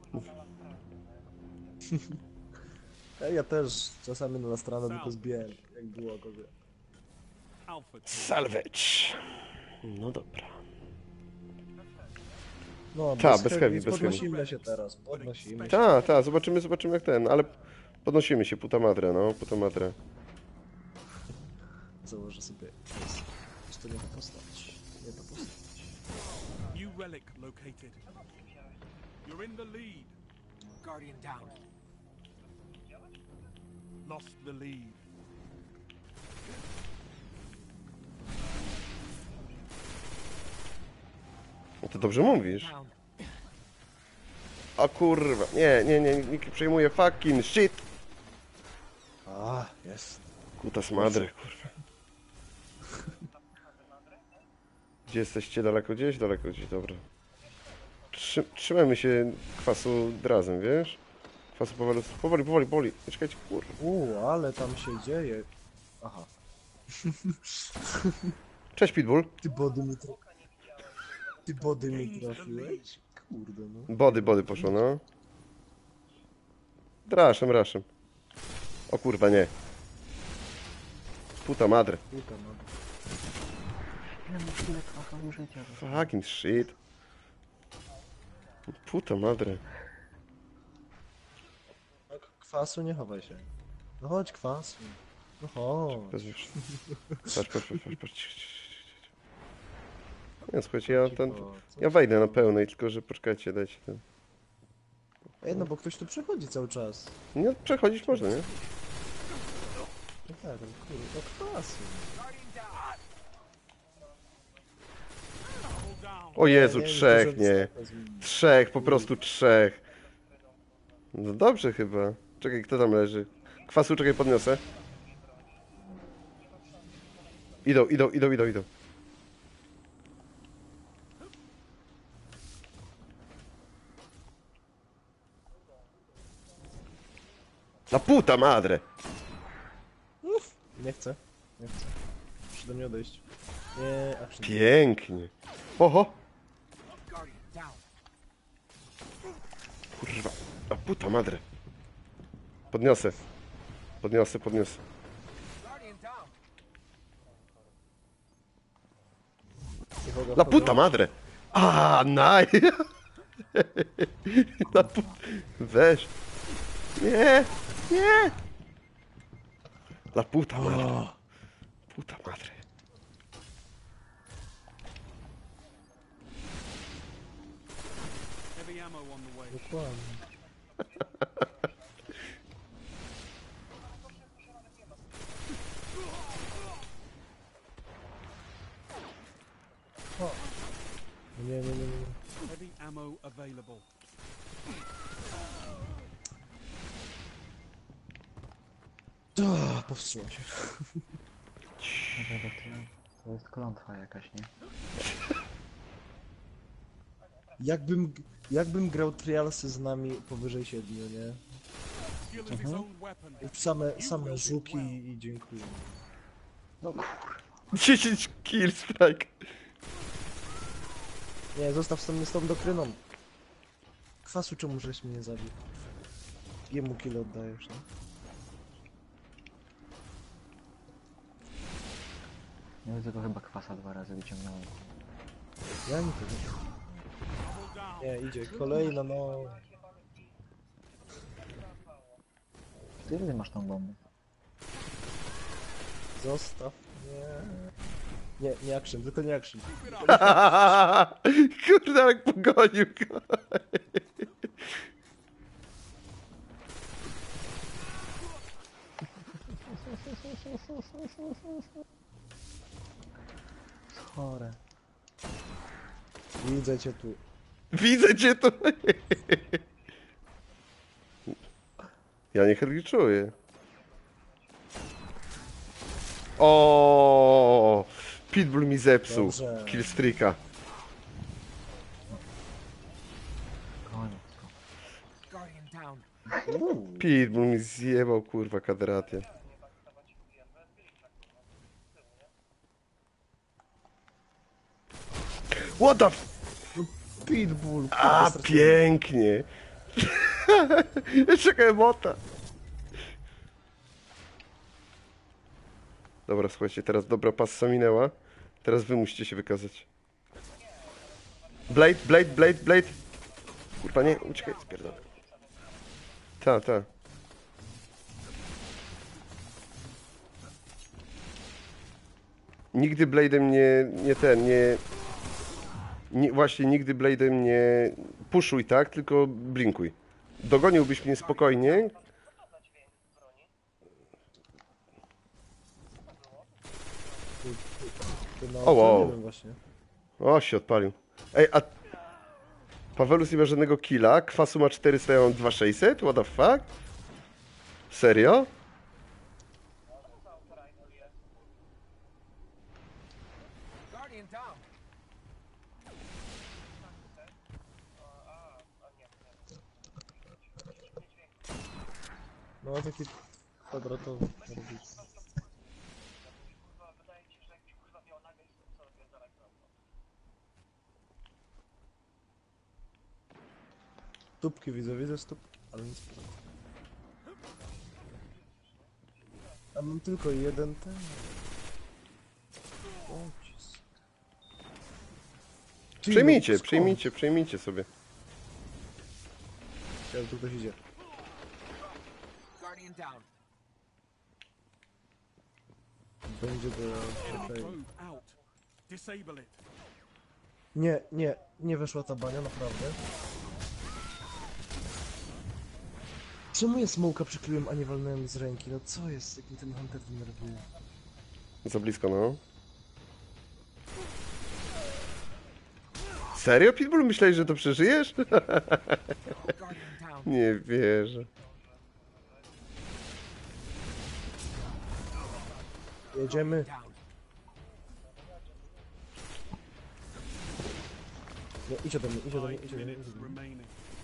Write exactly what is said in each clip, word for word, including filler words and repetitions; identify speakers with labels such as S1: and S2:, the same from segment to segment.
S1: Ja też czasami na stronę tylko zbijałem, jak było kogo.
S2: Salvage. No dobra.
S1: No,
S2: Ta,
S1: bez,
S2: bez
S1: heavy,
S2: heavy, bez
S1: podnosimy się teraz, podnosimy się.
S2: Ta, ta, zobaczymy, zobaczymy jak ten, ale podnosimy się, puta madre, no, puta madre.
S1: Założę sobie. Czy to nie ta postać? Nie ta postać.
S3: New relic located. You're in the lead. Guardian down. Lost the lead.
S2: No to dobrze mówisz. O kurwa, nie, nie, nie, nikt przejmuje fucking shit.
S1: A, jest.
S2: Kutas madre, kurwa. Gdzie jesteście? Daleko gdzieś? Daleko gdzieś, dobra. Trzy, trzymajmy się kwasu razem, wiesz? Kwasu powoli, powoli, powoli, powoli. Czekajcie, kurwa.
S1: Uuu, ale tam się dzieje. Aha.
S2: Cześć, Pitbull.
S1: Ty body mi tra... Ty body mi trafiłeś? Kurde no.
S2: Body, body poszło, no. Raszem, raszem. O kurwa, nie. Puta madre.
S1: Puta no.
S4: Ja mam chwilę trochę życia.
S2: Fucking shit. Puta madre.
S1: No, kwasu nie chowaj się. No chodź kwasu. No chodź.
S2: Patrz, patrz, patrz, patrz, patrz, patrz. Nie, słuchajcie, ja ten... Ja wejdę na pełnej, tylko że poczekajcie, dajcie ten...
S1: Ej, no bo ktoś tu przechodzi cały czas.
S2: Nie, przechodzić można, nie?
S1: No tak, ale kurde, no kwasu.
S2: O Jezu,
S1: Nie, nie,
S2: trzech,
S1: nie,
S2: nie.
S1: nie.
S2: Trzech, po prostu trzech. No dobrze chyba. Czekaj, kto tam leży? Kwasu, czekaj, podniosę. Idą, idą, idą, idą, idą. La puta madre!
S1: Nie chcę. Nie chcę. Muszę do mnie odejść. Nie, action.
S2: Pięknie. Oho! Kurwa. La puta madre. Podniosę. Podniosę, podniosę. La puta madre! A, naj! La pu... Weź. Nie! Nie! La puta madre. Puta madre.
S3: Heavy ammo on the way.
S1: Dokładnie. O. Nie, nie, nie, nie.
S3: Heavy ammo available.
S1: O, powstrzymał się.
S4: To jest klątwa jakaś, nie?
S1: Jakbym, jakbym grał trialsy z nami powyżej siedmiu, nie?
S3: Skill is his own weapon.
S1: Same, same żuki i dziękuję.
S4: No kurwa.
S2: dziesięć kill strike.
S1: Nie, zostaw sobie z tą dokryną. Kwasu, czemu żeś mnie nie zabił? Jemu kill oddajesz, nie?
S4: Nie wiem, tylko chyba kwasa dwa razy wyciągnąłem.
S1: Ja nie wiem. Nie, idzie. Kolejna, no...
S4: Ty ile masz tą bombę?
S1: Zostaw. Nie. Nie, nie action, tylko nie action.
S2: Kurde, jak pogonił go.
S4: Chore.
S1: Widzę cię tu.
S2: Widzę cię tu. Ja nie czuję. O, Pitbull mi zepsuł.
S1: Dobrze.
S2: Killstreaka.
S4: Koniec.
S3: Guardian down.
S1: Uuu.
S2: Pitbull mi zjebał, kurwa, kaderatię. What the f...
S1: Pitbull.
S2: A, pięknie. Czekaj, emota. Dobra, słuchajcie, teraz dobra passa minęła. Teraz wy musicie się wykazać. Blade, Blade, Blade, Blade. Kurwa, nie, uciekaj, spierdolę. Ta, ta. Nigdy Blade'em nie, nie ten, nie, nie... Właśnie, nigdy Blade'em nie puszuj, tak? Tylko blinkuj. Dogoniłbyś mnie spokojnie.
S1: No,
S2: O, wow.
S1: to nie wiem właśnie.
S2: O, się odpalił. Ej, a... Pawelus nie ma żadnego killa, Kwasu ma czterysta, ja mam dwa tysiące sześćset? What the fuck? Serio?
S1: No taki kwadratowy. robić. Stópki widzę, widzę stópki, ale nic poza tym. A mam tylko jeden ten. O, Jezus. Ty,
S2: Przejmijcie,
S1: no, skąd?
S2: przejmijcie, przejmijcie sobie.
S1: Ja tu ktoś idzie. Będzie do...
S3: Enemy
S1: okej.
S3: probe out. Disable it.
S1: Nie, nie, nie weszła ta bania, naprawdę. Czemu ja smoka przykryłem, a nie walnąłem z ręki? No co jest, jakim ten hunter denerwuje?
S2: Za blisko, no. Serio, Pitbull? Myślałeś, że to przeżyjesz? Nie wierzę.
S1: Jedziemy. No, idź ode mnie, idź ode mnie,
S3: Five
S1: idź ode mnie.
S3: minutes
S1: idź ode mnie.
S3: remaining.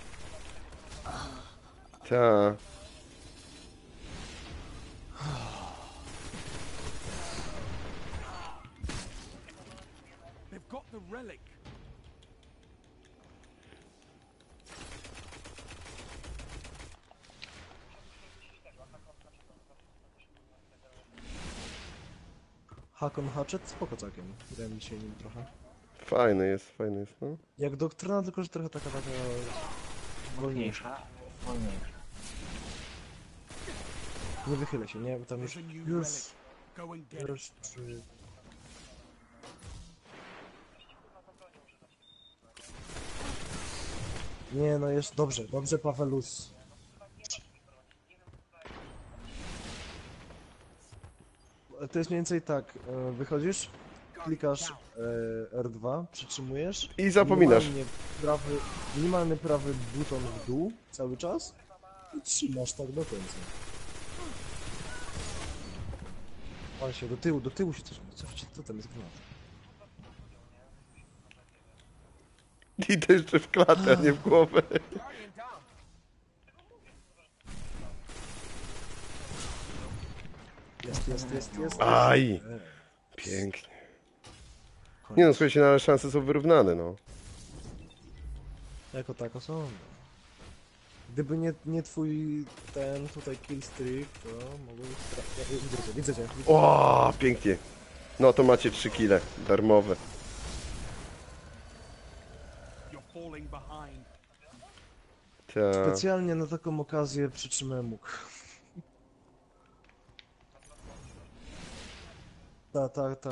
S2: Ta.
S3: They've got the relic.
S1: Hakon Hatchet, spoko całkiem. Grałem dzisiaj nim trochę.
S2: Fajny jest, fajny jest, no.
S1: Jak doktryna, tylko że trochę taka taka... wolniejsza.
S4: Wolniejsza. Wolniejsza.
S1: Nie wychylę się, nie? Bo tam już...
S3: There's a new
S1: Już...
S3: relic. Go and get it.
S1: Już... Czy... Nie, no jest dobrze, dobrze Pawelus. To jest mniej więcej tak, e, wychodzisz, klikasz e, R dwa, przytrzymujesz
S2: I zapominasz.
S1: minimalnie prawy, minimalny prawy buton w dół cały czas i trzymasz tak do końca. Pan się do tyłu, do tyłu się coś, co, co tam jest granat?
S2: I to jeszcze w klatę, a nie w głowę.
S1: Jest, jest, jest, jest.
S2: Aj!
S1: E,
S2: Pięknie.
S1: koniec.
S2: Nie no, słuchajcie, no, ale szanse są wyrównane, no.
S1: Jako tako są. no. Gdyby nie, nie twój ten tutaj killstreak, to mogłeś... Ja, ja, widzę cię, widzę cię. Widzę.
S2: O, pięknie. No to macie trzy kile, darmowe.
S3: You're falling behind.
S2: Ta.
S1: Specjalnie na taką okazję przytrzymałem łuk. Ta, ta, ta.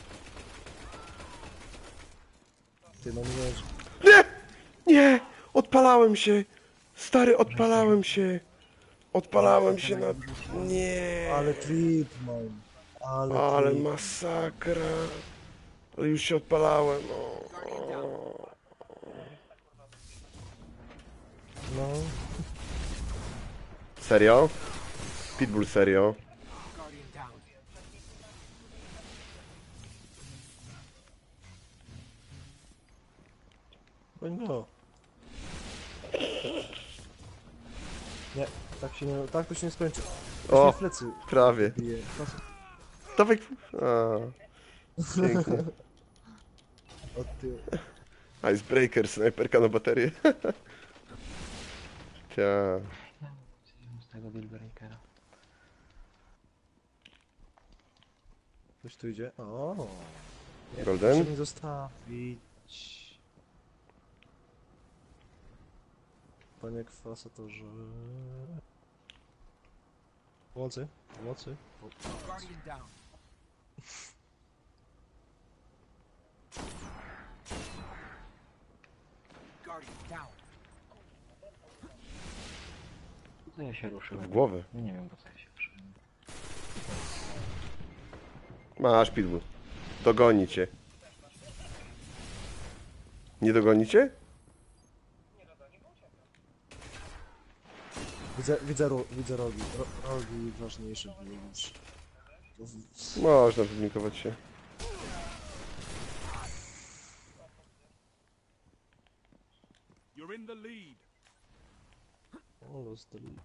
S1: Ty no nie wiesz.
S2: Nie! Nie! Odpalałem się! Stary, odpalałem się! Odpalałem się na... Nie!
S1: Ale trip mam. Ale,
S2: Ale
S1: trip.
S2: masakra! Ale już się odpalałem. O, o.
S1: No.
S2: Serio? Pitbull, serio?
S1: No. Nie, tak się nie, tak to się nie skończy.
S2: O,
S1: O, plecy
S2: prawie.
S1: bije.
S2: Dawaj... A, pięknie.
S1: Od tyłu.
S2: Icebreaker, snajperka na baterię. Ta.
S4: Ja mam z tego Dealbreakera.
S1: Ktoś tu idzie? O. Nie,
S2: Golden?
S1: proszę mi zostawić. Panie kwasatorze. Pomocy, pomocy.
S3: Guardian down. Guardian down.
S4: Po co ja się ruszyłem?
S2: W głowę.
S4: Nie wiem, po co ja się ruszyłem.
S2: Masz pitbull. Dogoni cię. Nie dogonicie?
S1: Widzę, widzę, ro, widzę rogi. Ro, rogi ważniejsze były niż...
S2: Można publikować się.
S3: You're in the lead.
S1: O, los delete.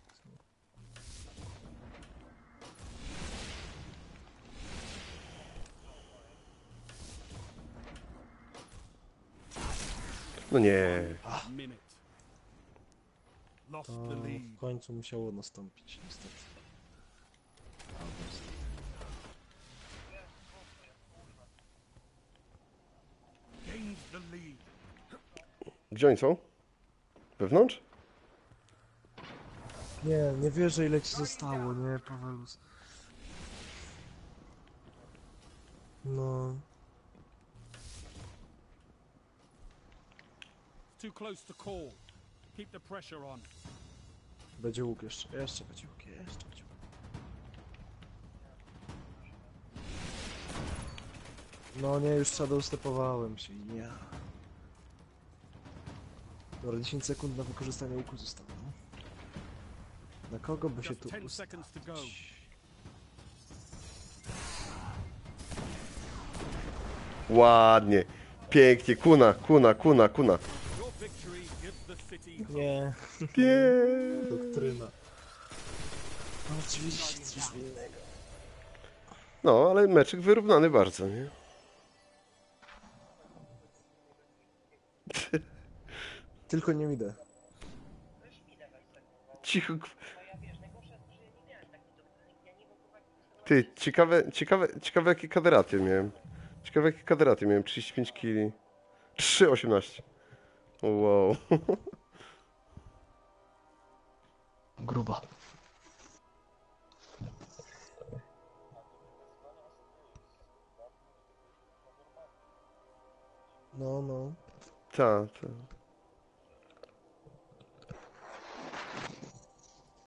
S2: No nie.
S3: Minute. Lost
S1: To
S3: the
S1: w
S3: lead.
S1: końcu musiało nastąpić, niestety.
S3: Gained the lead.
S2: Gdzie oni są? Wewnątrz?
S1: Nie, nie wierzę ile ci zostało, nie, Pawelus. No,
S3: Too close to call. Keep the pressure on.
S1: będzie łuk jeszcze, jeszcze będzie łuk, jeszcze będzie łuk. No nie, już shadow stepowałem się, ja. Dobra, dziesięć sekund na wykorzystanie łuku zostało. Na kogo by się
S3: Just
S1: tu
S3: ten
S1: ustawić?
S3: seconds to go.
S2: Ładnie. Pięknie. Kuna, kuna, kuna, kuna.
S3: Your victory gives the city hope.
S1: Nie,
S2: Nie.
S1: doktryna. No oczywiście, coś innego.
S2: No, ale meczyk wyrównany bardzo, nie?
S1: Tylko nie idę.
S2: Cicho. k- Ty, ciekawe, ciekawe, ciekawe jakie kaderaty miałem. Ciekawe jakie kaderaty miałem. trzydzieści pięć kili. trzy osiemnaście. Wow.
S4: Grubo.
S1: No, no.
S2: Ta, ta.